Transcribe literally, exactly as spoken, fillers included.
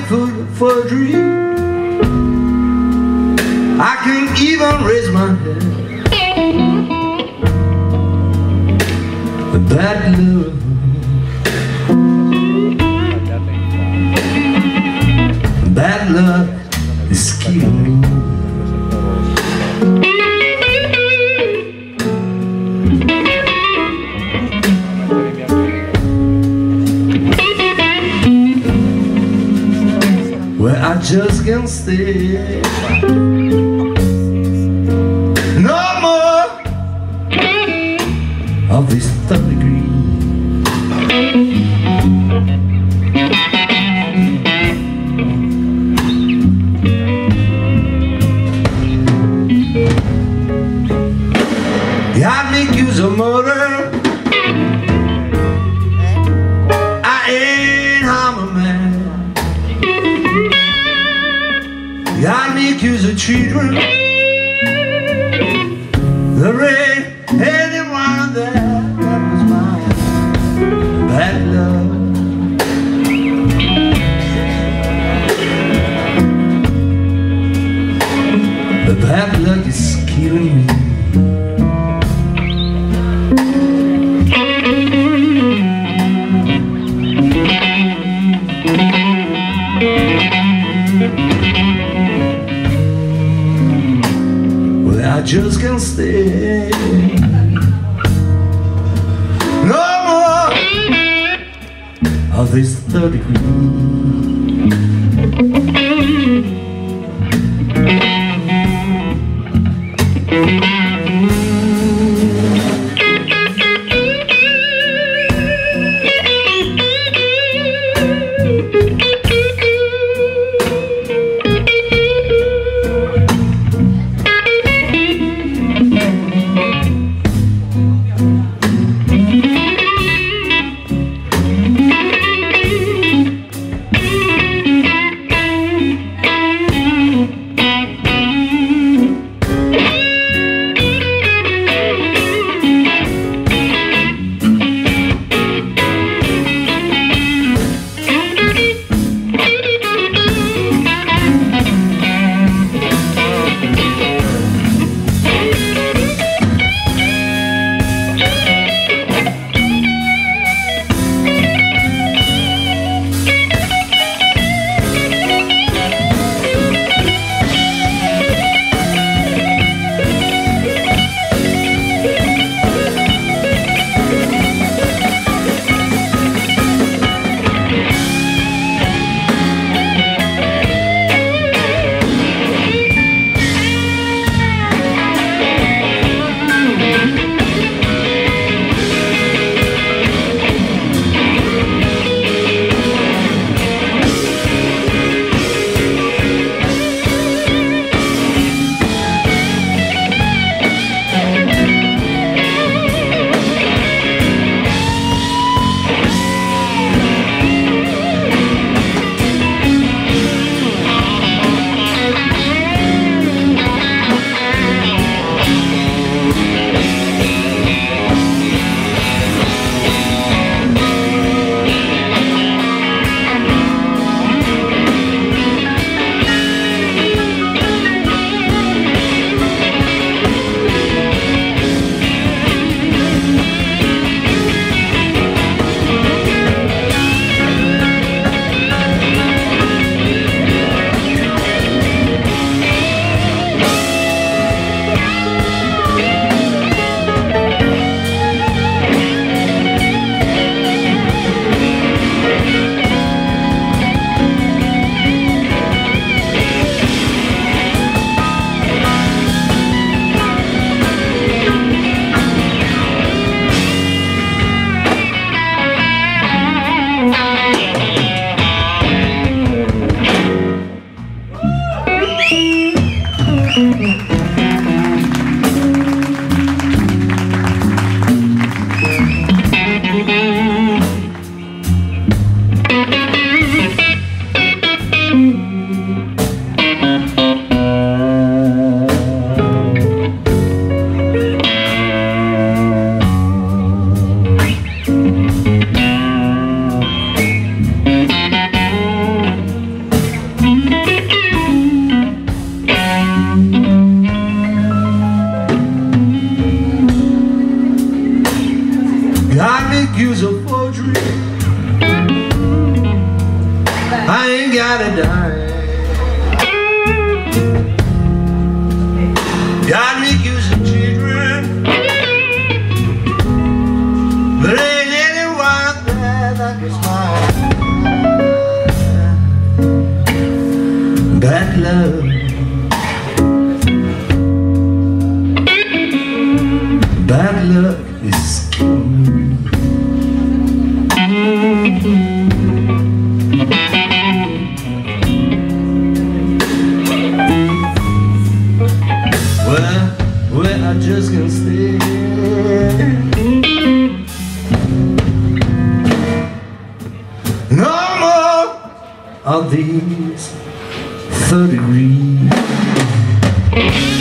food for a dream. I can't even raise my head. That love, that love is killing me. Well, I just can't stay no more of this third degree. Got me accused of murder. I ain't harm a man. Got me accused of children. There ain't anyone there. That was my bad love. The bad luck is killing me. I just can't stay no more of this third degree. is a forgery. I ain't got a dime. Got me accusing children, but ain't anyone there that can smile. Bad love, bad luck is killing. Well, well, I just can't stay. No more of these third degrees.